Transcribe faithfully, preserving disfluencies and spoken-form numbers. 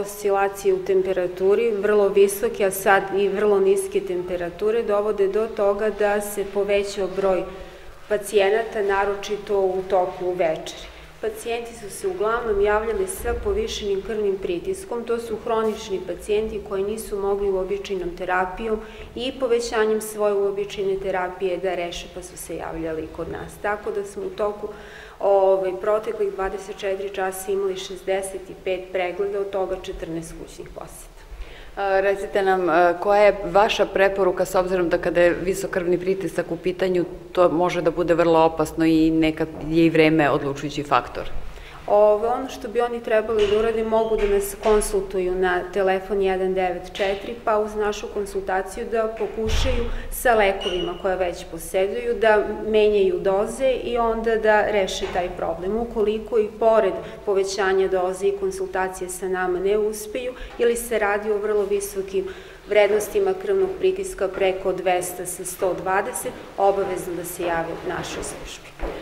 oscilacije u temperaturi, vrlo visoke, a sad i vrlo niske temperature, dovode do toga da se povećao broj pacijenata, naročito u toku večeri. Pacijenti su se uglavnom javljali sa povišenim krvnim pritiskom, to su hronični pacijenti koji nisu mogli uobičajenom terapijom i povećanjem svoje uobičajene terapije da reše, pa su se javljali kod nas. Tako da smo u toku proteklih dvadeset četiri časa imali šezdeset pet pregleda, od toga četrnaest kućnih poseta. Recite nam, koja je vaša preporuka, s obzirom da kada je visok krvni pritisak u pitanju, to može da bude vrlo opasno i nekad je i vreme odlučujući faktor? Ono što bi oni trebali da urade, mogu da nas konsultuju na telefon jedan devet četiri, pa uz našu konsultaciju da pokušaju sa lekovima koje već poseduju, da menjaju doze i onda da reše taj problem. Ukoliko i pored povećanja doze i konsultacije sa nama ne uspeju ili se radi o vrlo visokim vrednostima krvnog pritiska preko dvesta sa sto dvadeset, obavezno da se jave našoj službi.